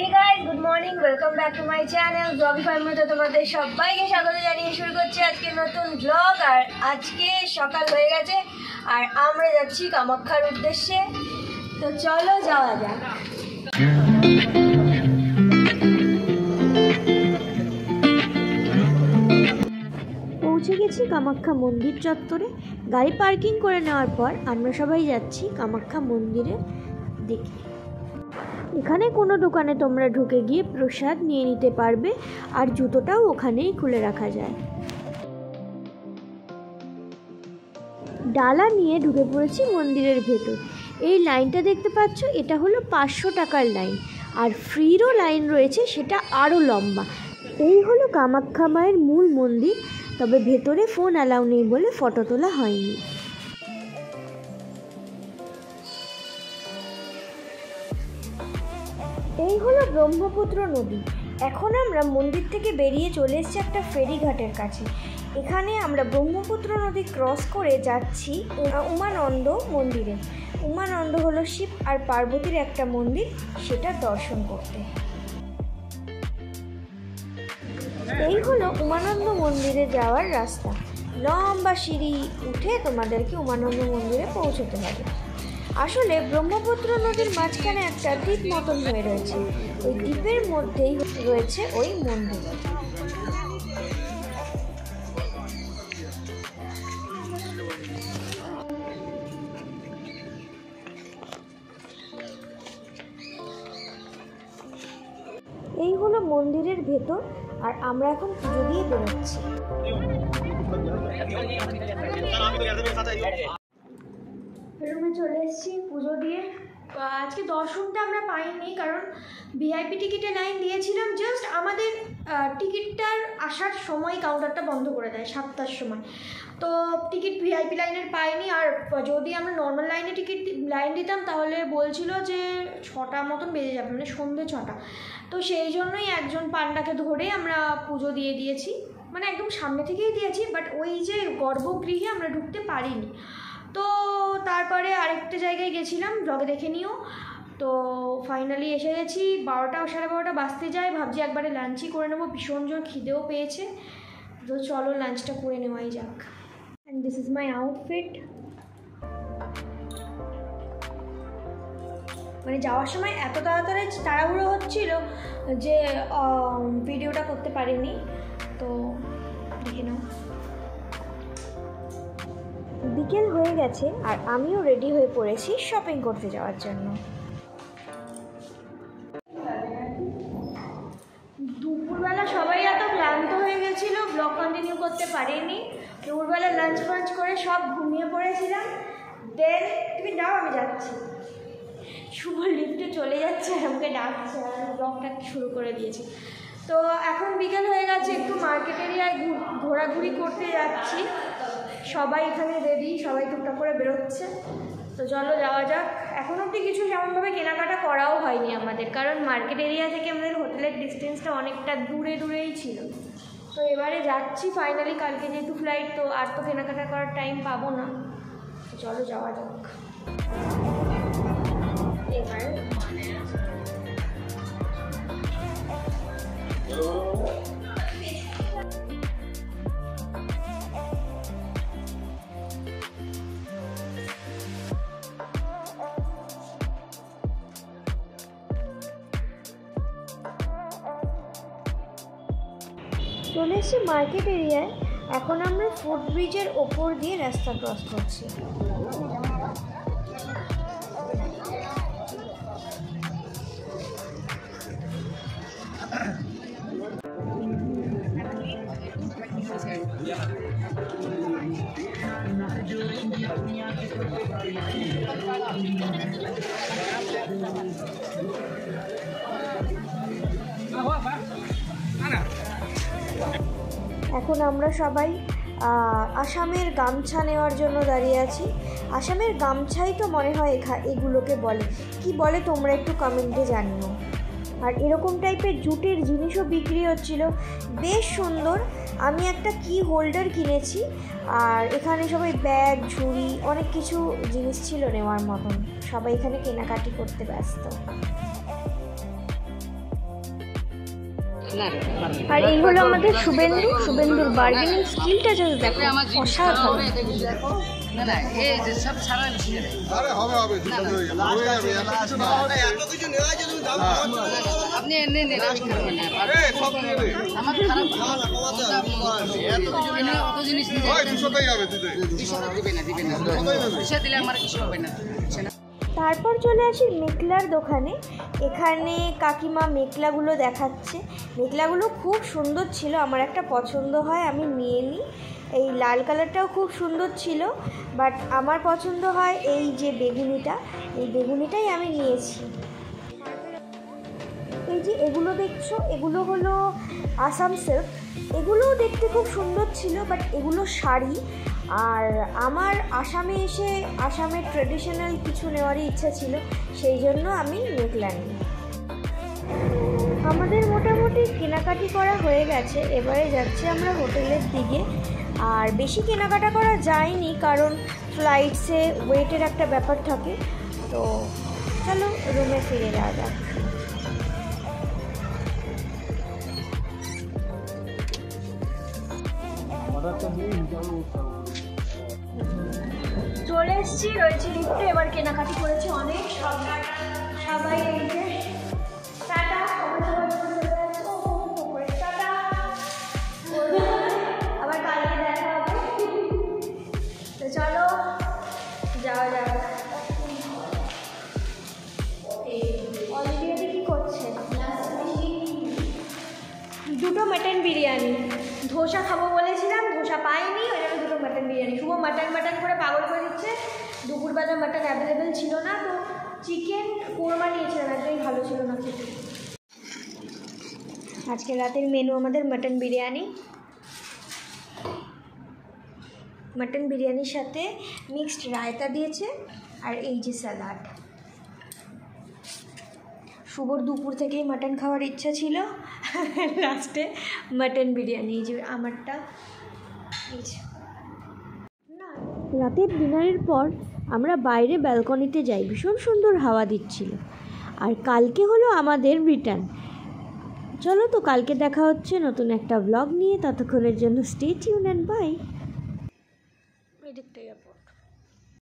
Hey guys, good morning. Welcome back to my channel. Vlogify में তোমাদের সবাইকে স্বাগত জানিয়ে শুরু করছি আজকে নতুন ব্লগ। আর আজকে সকাল হয়ে গেছে আর আমরা যাচ্ছি কামাখ্যার উদ্দেশ্যে। তো চলো যাওয়া যাক। পৌঁছে গেছি কামাখ্যা মন্দির চত্বরে। গাড়ি পার্কিং করে নেওয়ার পর আমরা সবাই যাচ্ছি কামাখ্যা মন্দিরের দিকে। এখানে কোনো দোকানে তোমরা ঢুকে গিয়ে প্রসাদ নিয়ে নিতে পারবে আর জুতোটাও ওখানেই খুলে রাখা যায়। ডালা নিয়ে ঢুকে পড়েছি মন্দিরের ভেতর। এই লাইনটা দেখতে পাচ্ছ, এটা হলো 500 টাকার লাইন, আর ফ্রিরও লাইন রয়েছে, সেটা আরও লম্বা। এই হলো কামাখ্যা মায়ের মূল মন্দির, তবে ভেতরে ফোন অ্যালাউ নেই বলে ফটো তোলা হয়নি। এই হলো ব্রহ্মপুত্র নদী। এখন আমরা মন্দির থেকে বেরিয়ে চলে এসেছি একটা ফেরিঘাটের কাছে। এখানে আমরা ব্রহ্মপুত্র নদী ক্রস করে যাচ্ছি উমানন্দ মন্দিরে। উমানন্দ হলো শিব আর পার্বতীর একটা মন্দির, সেটা দর্শন করতে। এই হলো উমানন্দ মন্দিরে যাওয়ার রাস্তা। লম্বা সিঁড়ি উঠে তোমাদেরকে উমানন্দ মন্দিরে পৌঁছতে হবে। আসলে ব্রহ্মপুত্র নদীর মাঝখানে একটা দ্বীপ মতন হয়ে রয়েছে, ওই দ্বীপের মধ্যেই রয়েছে ওই মন্দির। এই হলো মন্দিরের ভেতর, আর আমরা এখন পুজো দিয়ে বেরোচ্ছি। রুমে চলে এসেছি পুজো দিয়ে। আজকে দর্শনটা আমরা পাইনি, কারণ ভিআইপি টিকিটে লাইন দিয়েছিলাম। জাস্ট আমাদের টিকিটটার আসার সময় কাউন্টারটা বন্ধ করে দেয় 7টার সময়, তো টিকিট ভিআইপি লাইনের পাইনি। আর যদি আমরা নর্মাল লাইনে লাইন দিতাম তাহলে বলছিল যে 6টা মতন বেজে যাবে, মানে সন্ধ্যে 6টা। তো সেই জন্যই একজন পান্ডাকে ধরে আমরা পুজো দিয়ে দিয়েছি, মানে একদম সামনে থেকেই দিয়েছি, বাট ওই যে গর্ভগৃহে আমরা ঢুকতে পারিনি। তো তারপরে আরেকটা জায়গায় গেছিলাম, ব্লগে দেখে নিও। তো ফাইনালি এসে গেছি। 12টা 12:30 বাজতে যায়। ভাবছি একবারে লাঞ্চই করে নেবো, ভীষণ জোর খিদেও পেয়েছে। তো চলো লাঞ্চটা করে নেওয়াই যাক। And this is my outfit. মানে যাওয়ার সময় এত তাড়াতাড়ি তাড়াহুড়ো হচ্ছিল যে ভিডিওটা করতে পারিনি। তো দেখে নাও। বিকেল হয়ে গেছে আর আমিও রেডি হয়ে পড়েছি শপিং করতে যাওয়ার জন্য। দুপুরবেলা সবাই এত ক্লান্ত হয়ে গেছিলো, ব্লগ কন্টিনিউ করতে পারিনি। দুপুরবেলা লাঞ্চ ফাঞ্চ করে সব ঘুমিয়ে পড়েছিলাম। দেন তুমি যাও, আমি যাচ্ছি। শুভ লিফটে চলে যাচ্ছে আর আমাকে ডাকছে, আর ব্লগটা শুরু করে দিয়েছি। তো এখন বিকেল হয়ে গেছে, একটু মার্কেট এরিয়ায় ঘোরাঘুরি করতে যাচ্ছি। সবাই এখানে রেডি, সবাই টুকটাক করে বেরোচ্ছে। তো চলো যাওয়া যাক। এখন অবধি কিছু সেমনভাবে কেনাকাটা করাও হয়নি আমাদের, কারণ মার্কেট এরিয়া থেকে আমাদের হোটেলের ডিস্টেন্সটা অনেকটা দূরেই ছিল। তো এবারে যাচ্ছি ফাইনালি। কালকে যেহেতু ফ্লাইট, তো আর তো কেনাকাটা করার টাইম পাবো না। তো চলো যাওয়া যাক। এবার চলে এসেছি মার্কেট এরিয়ায়। এখন আমরা ফুট ব্রিজের ওপর দিয়ে রাস্তা ক্রস করছি। এখন আমরা সবাই আসামের গামছা নেওয়ার জন্য দাঁড়িয়ে আছি। আসামের গামছাই তো মনে হয় এগুলোকে বলে, কি বলে তোমরা একটু কমেন্টে জানিও। আর এরকম টাইপের জুটের জিনিসও বিক্রি হচ্ছিল, বেশ সুন্দর। আমি একটা কি হোল্ডার কিনেছি, আর এখানে সবাই ব্যাগ, ঝুড়ি, অনেক কিছু জিনিস ছিল নেওয়ার মতন। সবাই এখানে কেনাকাটি করতে ব্যস্ত। আর এই হলো আমাদের শুভেন্দুর বার্গেনিং স্কিলটা জাস্ট দেখো, অসাধারণ। তারপর চলে আসি মেখলার দোকানে। এখানে কাকিমা মেখলাগুলো দেখাচ্ছে। মেখলাগুলো খুব সুন্দর ছিল, আমার একটা পছন্দ হয়, আমি নিয়ে নিই। এই লাল কালারটাও খুব সুন্দর ছিল, বাট আমার পছন্দ হয় এই যে বেগুনিটা, এই বেগুনিটাই আমি নিয়েছি। এই যে এগুলো দেখছো, এগুলো হলো আসাম সিল্ক। এগুলোও দেখতে খুব সুন্দর ছিল, বাট এগুলো শাড়ি। আর আমার আসামে এসে আসামের ট্রেডিশনাল কিছু নেওয়ারই ইচ্ছা ছিল, সেই জন্য আমি মেখলা নিই। আমাদের মোটামুটি কেনাকাটি করা হয়ে গেছে, এবারে যাচ্ছি আমরা হোটেলের দিকে। আর বেশি কেনাকাটা করা যায়নি, কারণ ফ্লাইটসে ওয়েটের একটা ব্যাপার থাকে। তো চলো রুমে ফিরে যাওয়া যাক। চলে এসেছি, রয়েছে লিফটে। এবার কেনাকাটি করেছি অনেক, সবাই এই যে টাটা, আবার কালকে দেখা হবে। তো চলো যাওয়া যাক। অলরেডি কি করছে? দুটো মাটন বিরিয়ানি। ধোসা খাবো বলেছিলাম, ধোসা পাইনি, ওই জন্য দুটো মাটন বিরিয়ানি। শুভ মাটন করে পাগল করে দিচ্ছে। দুপুরবেলা মাটন অ্যাভেলেবেল ছিল না, তো চিকেন কোরমা নিয়েছিলাম, একদমই ভালো ছিল না খেতে। আজকে রাতের মেনু আমাদের মাটন বিরিয়ানি। মাটন বিরিয়ানির সাথে মিক্সড রায়তা দিয়েছে, আর এই যে স্যালাড। শুভর দুপুর থেকেই মাটন খাওয়ার ইচ্ছা ছিল, লাস্টে মাটন বিরিয়ানি। এই যে আমারটা। রাতের ডিনারের পর আমরা বাইরে ব্যালকনিতে যাই, ভীষণ সুন্দর হাওয়া দিচ্ছিল। আর কালকে হলো আমাদের রিটার্ন। চলো তো কালকে দেখা হচ্ছে নতুন একটা ব্লগ নিয়ে, ততক্ষণের জন্য স্টে টিউন অ্যান্ড বাই।